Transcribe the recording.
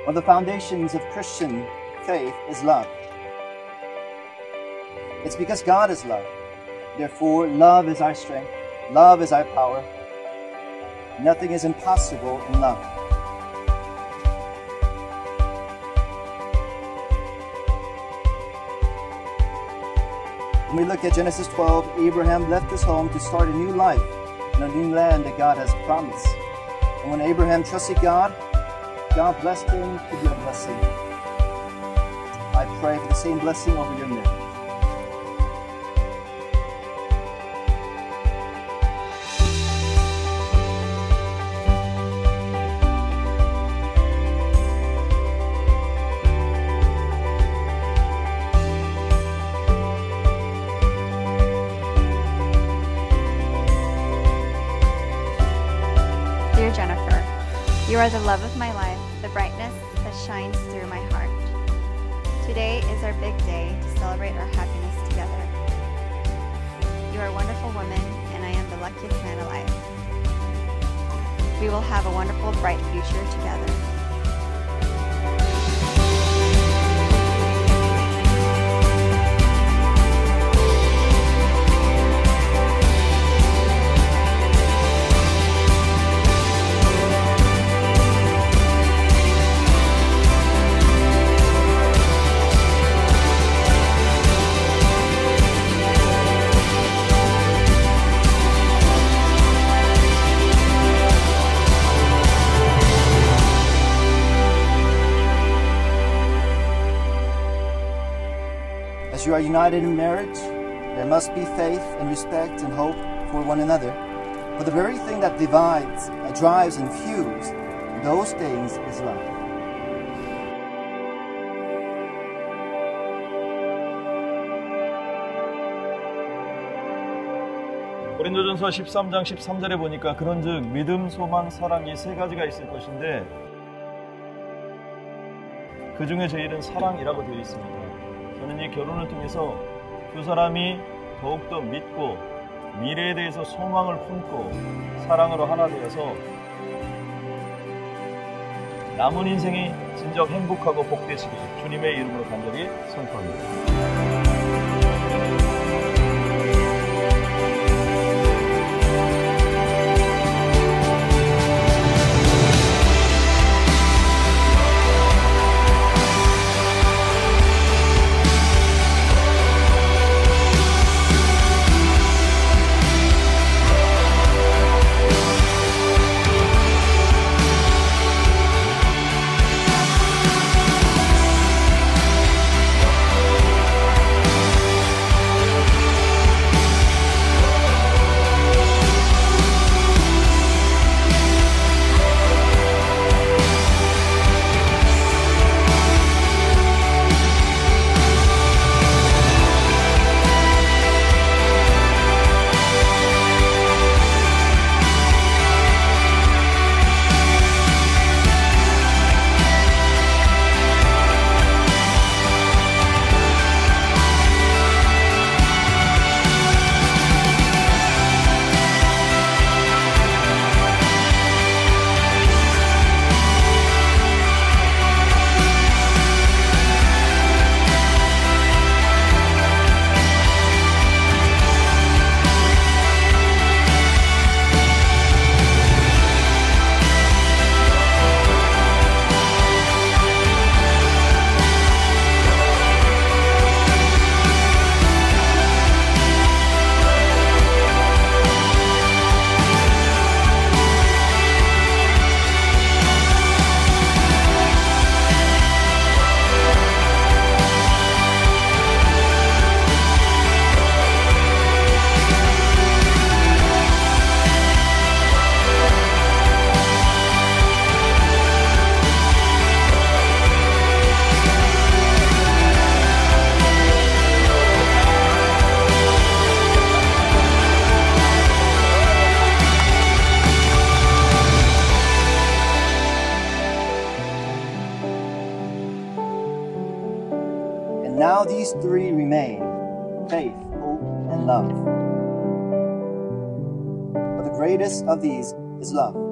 One of the foundations of Christian faith is love. It's because God is love. Therefore, love is our strength. Love is our power. Nothing is impossible in love. When we look at Genesis 12, Abraham left his home to start a new life in a new land that God has promised. And when Abraham trusted God, God blessed him to be a blessing. I pray for the same blessing over your marriage. Dear Jennifer, you are the love of my life, the brightness that shines through my heart. Today is our big day to celebrate our happiness together. You are a wonderful woman, and I am the luckiest man alive. We will have a wonderful, bright future together. As you are united in marriage, there must be faith and respect and hope for one another. But the very thing that divides, drives, and fuels those things is love. 고린도전서 13장 13절에 보니까 그런즉 믿음, 소망, 사랑 이 세 가지가 있을 것인데 그 중에 제일은 사랑이라고 되어 있습니다. 저는 이 결혼을 통해서 두 사람이 더욱더 믿고 미래에 대해서 소망을 품고 사랑으로 하나 되어서 남은 인생이 진정 행복하고 복되시길 주님의 이름으로 간절히 선포합니다. And now these three remain: faith, hope, and love. But the greatest of these is love.